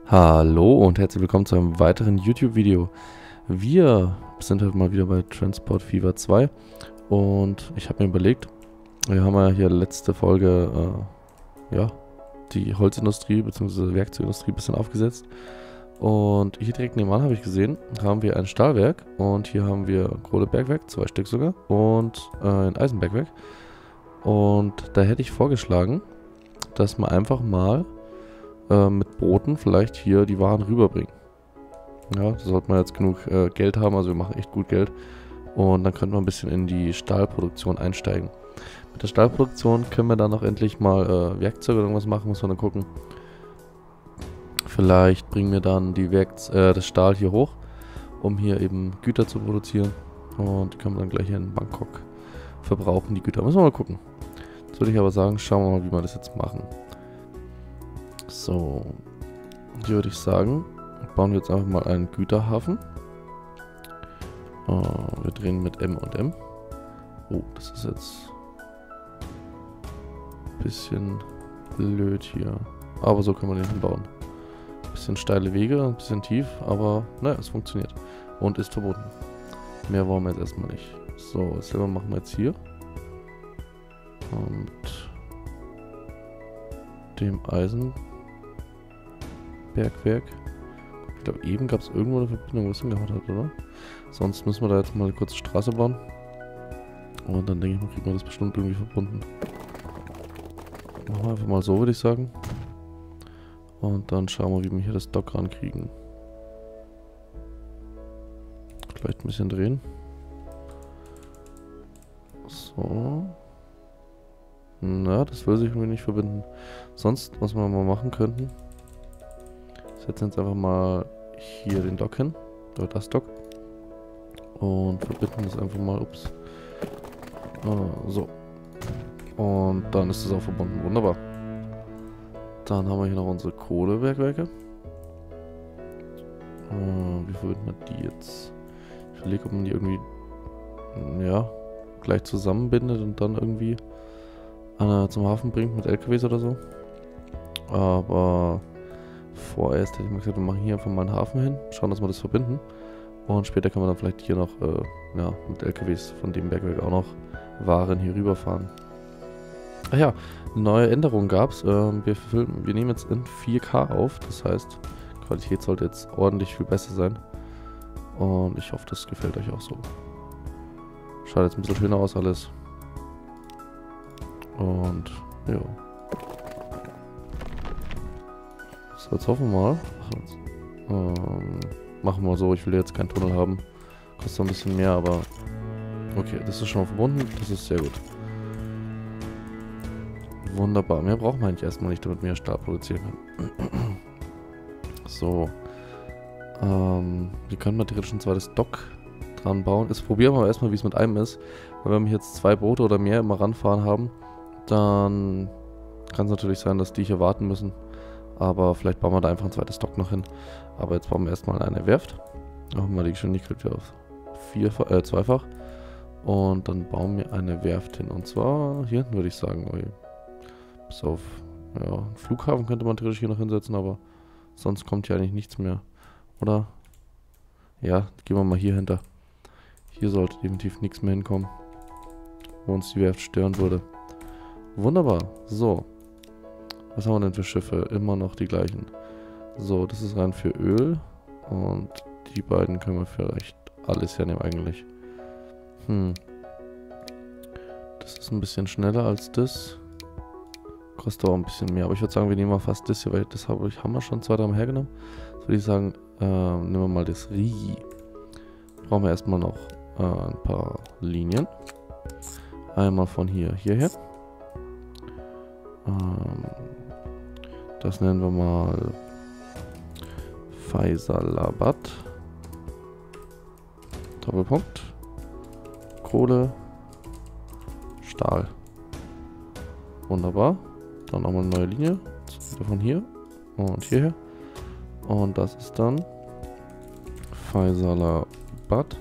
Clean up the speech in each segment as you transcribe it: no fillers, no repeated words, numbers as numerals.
Hallo und herzlich willkommen zu einem weiteren YouTube-Video. Wir sind heute mal wieder bei Transport Fever 2 und ich habe mir überlegt, wir haben ja hier letzte Folge die Holzindustrie bzw. Werkzeugindustrie ein bisschen aufgesetzt. Und hier direkt nebenan habe ich gesehen, haben wir ein Stahlwerk und hier haben wir ein Kohlebergwerk, 2 Stück sogar, und ein Eisenbergwerk. Und da hätte ich vorgeschlagen, dass man einfach mal mit Booten vielleicht hier die Waren rüberbringen. Ja, da sollte man jetzt genug Geld haben, also wir machen echt gut Geld. Und dann könnten wir ein bisschen in die Stahlproduktion einsteigen. Mit der Stahlproduktion können wir dann auch endlich mal Werkzeuge oder irgendwas machen, muss man dann gucken. Vielleicht bringen wir dann das Stahl hier hoch, um hier eben Güter zu produzieren. Und die können wir dann gleich hier in Bangkok verbrauchen, die Güter. Müssen wir mal gucken. Jetzt würde ich aber sagen, schauen wir mal, wie wir das jetzt machen. So, hier würde ich sagen, bauen wir jetzt einfach mal einen Güterhafen. Wir drehen mit M und M. Oh, das ist jetzt ein bisschen blöd hier. Aber so können wir den hinbauen. Bisschen steile Wege, ein bisschen tief, aber naja, es funktioniert. Und ist verboten. Mehr wollen wir jetzt erstmal nicht. So, dasselbe machen wir jetzt hier. Und dem Eisenbergwerk. Ich glaube, eben gab es irgendwo eine Verbindung, was hingehauen hat, oder? Sonst müssen wir da jetzt mal eine kurze Straße bauen. Und dann denke ich mal, kriegen wir das bestimmt irgendwie verbunden. Machen wir einfach mal so, würde ich sagen. Und dann schauen wir, wie wir hier das Dock rankriegen. Vielleicht ein bisschen drehen. So. Na, das will sich irgendwie nicht verbinden. Sonst, was wir mal machen könnten, setzen jetzt einfach mal hier den Dock hin, oder das Dock, und verbinden das einfach mal, so. Und dann ist das auch verbunden, wunderbar. Dann haben wir hier noch unsere Kohlebergwerke. Wie verbinden wir die jetzt? Ich überlege, ob man die irgendwie, ja, gleich zusammenbindet und dann irgendwie zum Hafen bringt mit LKWs oder so. Aber vorerst hätte ich mal gesagt, wir machen hier einfach mal einen Hafen hin, schauen, dass wir das verbinden. Und später können wir dann vielleicht hier noch mit LKWs von dem Bergwerk auch noch Waren hier rüberfahren. Ach ja, eine neue Änderung gab es. Wir nehmen jetzt in 4K auf, das heißt, Qualität sollte jetzt ordentlich viel besser sein. Und ich hoffe, das gefällt euch auch so. Schaut jetzt ein bisschen schöner aus alles. Und ja. So, jetzt hoffen wir mal. Machen wir so, ich will jetzt keinen Tunnel haben. Kostet ein bisschen mehr, aber okay, das ist schon mal verbunden. Das ist sehr gut. Wunderbar. Mehr brauchen wir eigentlich erstmal nicht, damit wir Stahl produzieren können. So. Wir können mal theoretisch ein zweites Dock dran bauen. Jetzt probieren wir aber erstmal, wie es mit einem ist. Weil wenn wir jetzt 2 Boote oder mehr immer ranfahren haben, dann kann es natürlich sein, dass die hier warten müssen. Aber vielleicht bauen wir da einfach ein zweites Dock noch hin. Aber jetzt bauen wir erstmal eine Werft. Machen wir die Geschwindigkeit wieder auf 2-fach. Und dann bauen wir eine Werft hin. Und zwar hier hinten, würde ich sagen. Bis auf einen Flughafen könnte man theoretisch hier noch hinsetzen, aber sonst kommt hier eigentlich nichts mehr. Oder? Ja, gehen wir mal hier hinter. Hier sollte definitiv nichts mehr hinkommen, wo uns die Werft stören würde. Wunderbar. So. Was haben wir denn für Schiffe? Immer noch die gleichen. So, das ist rein für Öl. Und die beiden können wir vielleicht alles hernehmen eigentlich. Das ist ein bisschen schneller als das. Kostet auch ein bisschen mehr. Aber ich würde sagen, wir nehmen mal fast das hier, weil das haben wir schon 2-3 Mal hergenommen. Jetzt würde ich sagen, nehmen wir mal das Rigi. Brauchen wir erstmal noch ein paar Linien. Einmal von hierher. Das nennen wir mal Faisalabad. Doppelpunkt. Kohle. Stahl. Wunderbar. Dann nochmal eine neue Linie. Von hier und hierher. Und das ist dann Faisalabad.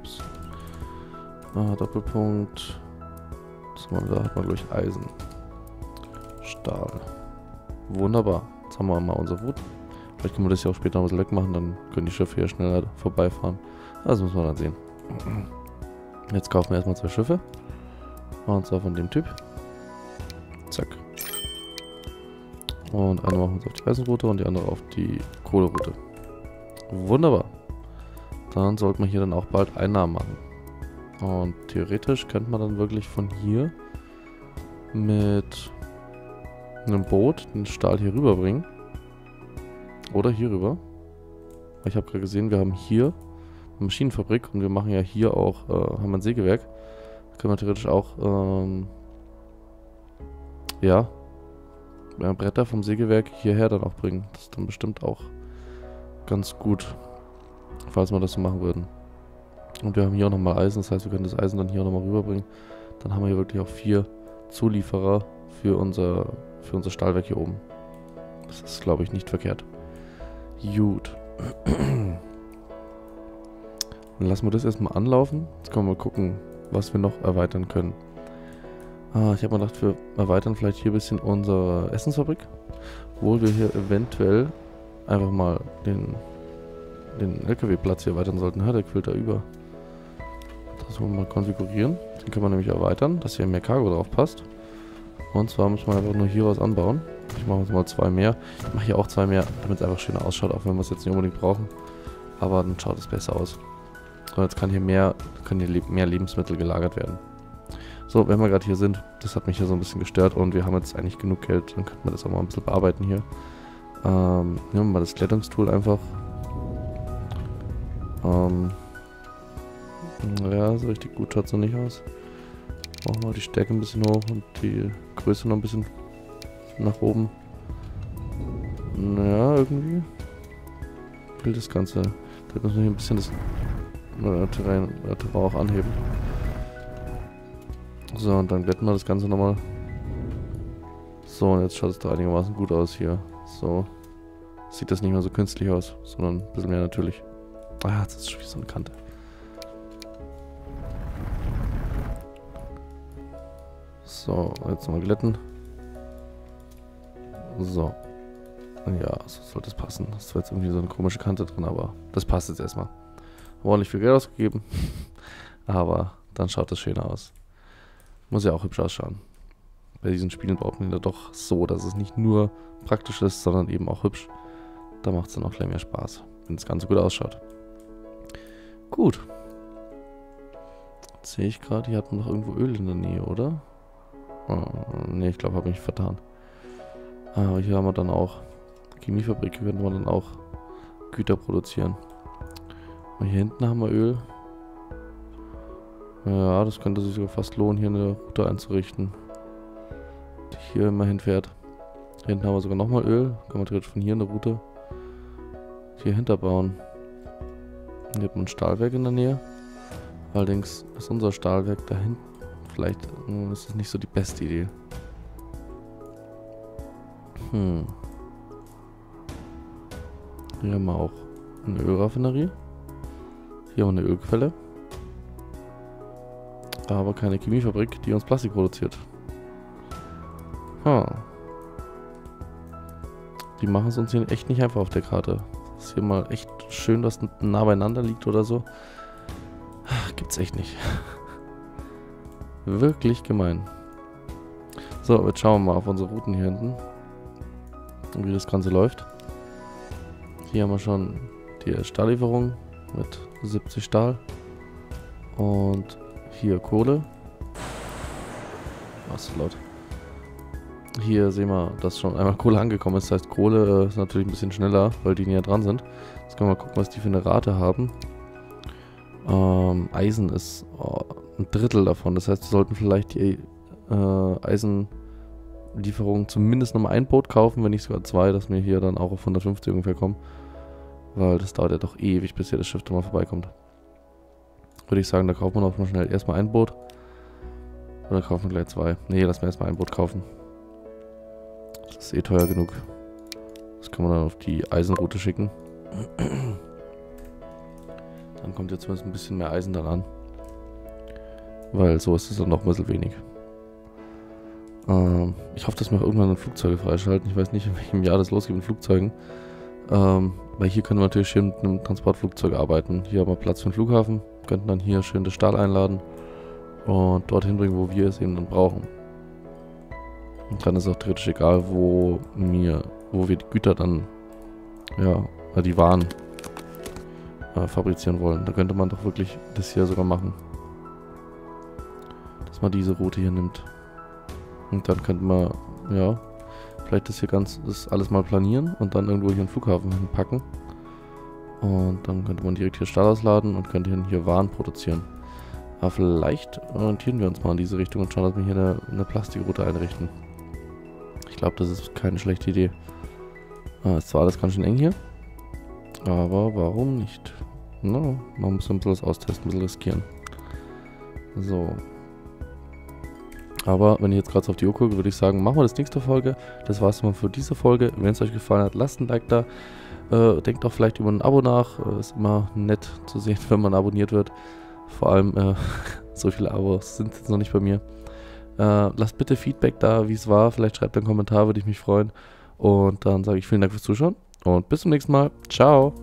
Doppelpunkt. Da hat man durch Eisen. Stahl. Wunderbar. Jetzt haben wir mal unser Vielleicht können wir das ja auch später noch ein bisschen wegmachen, dann können die Schiffe hier schneller vorbeifahren. Das muss man dann sehen. Jetzt kaufen wir erstmal 2 Schiffe. Und zwar von dem Typ. Zack. Und eine machen wir uns auf die Eisenroute und die andere auf die Kohleroute. Wunderbar. Dann sollte man hier dann auch bald Einnahmen machen. Und theoretisch könnte man dann wirklich von hier mit einem Boot den Stahl hier rüberbringen. Oder hier rüber. Ich habe gerade gesehen, wir haben hier eine Maschinenfabrik und wir machen ja hier auch, haben wir ein Sägewerk. Da können wir theoretisch auch, ja, Bretter vom Sägewerk hierher dann auch bringen. Das ist dann bestimmt auch ganz gut, falls wir das so machen würden. Und wir haben hier auch nochmal Eisen, das heißt, wir können das Eisen dann hier auch nochmal rüberbringen. Dann haben wir hier wirklich auch 4 Zulieferer für unser Stahlwerk hier oben. Das ist, glaube ich, nicht verkehrt. Gut. Dann lassen wir das erstmal anlaufen. Jetzt können wir mal gucken, was wir noch erweitern können. Ich habe mir gedacht, wir erweitern vielleicht hier ein bisschen unsere Essensfabrik. Obwohl wir hier eventuell einfach mal den LKW-Platz hier erweitern sollten. Der quillt da über. Das wollen wir mal konfigurieren. Den können wir nämlich erweitern, dass hier mehr Cargo drauf passt. Und zwar müssen wir einfach nur hier was anbauen. Ich mache jetzt mal 2 mehr. Ich mache hier auch 2 mehr, damit es einfach schöner ausschaut, auch wenn wir es jetzt nicht unbedingt brauchen. Aber dann schaut es besser aus. So, jetzt können hier mehr Lebensmittel gelagert werden. So, wenn wir gerade hier sind, das hat mich hier so ein bisschen gestört und wir haben jetzt eigentlich genug Geld, dann könnten wir das auch mal ein bisschen bearbeiten hier. Nehmen wir mal das Klettungstool einfach. Ja, so richtig gut schaut es noch nicht aus. Machen wir die Stärke ein bisschen hoch und die Größe noch ein bisschen nach oben. Naja, irgendwie will das Ganze. Da müssen wir hier ein bisschen das Terrain auch anheben. So, und dann glätten wir das Ganze nochmal. So, und jetzt schaut es da einigermaßen gut aus hier. So. Sieht das nicht mehr so künstlich aus, sondern ein bisschen mehr natürlich. Jetzt ist schon wieder so eine Kante. So, jetzt nochmal glätten. So. Ja, so sollte es passen. Das war jetzt irgendwie so eine komische Kante drin, aber das passt jetzt erstmal. Ordentlich viel Geld ausgegeben. Aber dann schaut das schöner aus. Muss ja auch hübsch ausschauen. Bei diesen Spielen braucht man ja doch so, dass es nicht nur praktisch ist, sondern eben auch hübsch. Da macht es dann auch gleich mehr Spaß, wenn das Ganze gut ausschaut. Gut. Jetzt sehe ich gerade, hier hat man noch irgendwo Öl in der Nähe, oder? Ne, ich glaube, habe mich vertan. Aber hier haben wir dann auch Chemiefabrik, hier könnte man dann auch Güter produzieren. Und hier hinten haben wir Öl. Ja, das könnte sich sogar fast lohnen, hier eine Route einzurichten, die hier immer hinfährt. Hier hinten haben wir sogar nochmal Öl. Können wir theoretisch von hier eine Route hier hinterbauen. Hier hat man ein Stahlwerk in der Nähe. Allerdings ist unser Stahlwerk da hinten. Vielleicht ist das nicht so die beste Idee. Hier haben wir auch eine Ölraffinerie. Hier haben wir eine Ölquelle. Aber keine Chemiefabrik, die uns Plastik produziert. Die machen es uns hier echt nicht einfach auf der Karte. Das ist hier mal echt schön, dass nah beieinander liegt oder so. Gibt's echt nicht. Wirklich gemein. So, jetzt schauen wir mal auf unsere Routen hier hinten. Und wie das Ganze läuft. Hier haben wir schon die Stahllieferung mit 70 Stahl. Und hier Kohle. Was ist laut? Hier sehen wir, dass schon einmal Kohle angekommen ist. Das heißt, Kohle ist natürlich ein bisschen schneller, weil die näher dran sind. Jetzt können wir mal gucken, was die für eine Rate haben. Eisen ist ein Drittel davon. Das heißt, wir sollten vielleicht die Eisenlieferung zumindest nochmal ein Boot kaufen, wenn nicht sogar 2, dass wir hier dann auch auf 150 ungefähr kommen. Weil das dauert ja doch ewig, bis hier das Schiff dann mal vorbeikommt. Würde ich sagen, da kaufen wir noch mal schnell erstmal ein Boot. Oder kaufen wir gleich 2. Nee, lassen wir erstmal ein Boot kaufen. Das ist eh teuer genug. Das kann man dann auf die Eisenroute schicken. Dann kommt jetzt zumindest ein bisschen mehr Eisen dann an. Weil so ist es dann noch ein bisschen wenig. Ich hoffe, dass wir irgendwann dann Flugzeuge freischalten. Ich weiß nicht, in welchem Jahr das losgeht mit Flugzeugen. Weil hier können wir natürlich schön mit einem Transportflugzeug arbeiten. Hier haben wir Platz für den Flughafen, könnten dann hier schön das Stahl einladen und dorthin bringen, wo wir es eben dann brauchen. Und dann ist auch theoretisch egal, wo wir die Güter dann, die Waren fabrizieren wollen. Da könnte man doch wirklich das hier sogar machen. Dass man diese Route hier nimmt. Und dann könnte man, vielleicht das alles mal planieren und dann irgendwo hier einen Flughafen hinpacken. Und dann könnte man direkt hier Stahl ausladen und könnte hier Waren produzieren. Aber vielleicht orientieren wir uns mal in diese Richtung und schauen, dass wir hier eine Plastikroute einrichten. Ich glaube, das ist keine schlechte Idee. Ist zwar alles ganz schön eng hier, aber warum nicht? Man muss ein bisschen was austesten, ein bisschen riskieren. So. Aber wenn ich jetzt gerade auf die Uhr gucke, würde ich sagen, machen wir das nächste Folge. Das war es mal für diese Folge. Wenn es euch gefallen hat, lasst ein Like da. Denkt auch vielleicht über ein Abo nach. Ist immer nett zu sehen, wenn man abonniert wird. Vor allem, so viele Abos sind jetzt noch nicht bei mir. Lasst bitte Feedback da, wie es war. Vielleicht schreibt einen Kommentar, würde ich mich freuen. Und dann sage ich vielen Dank fürs Zuschauen. Und bis zum nächsten Mal. Ciao.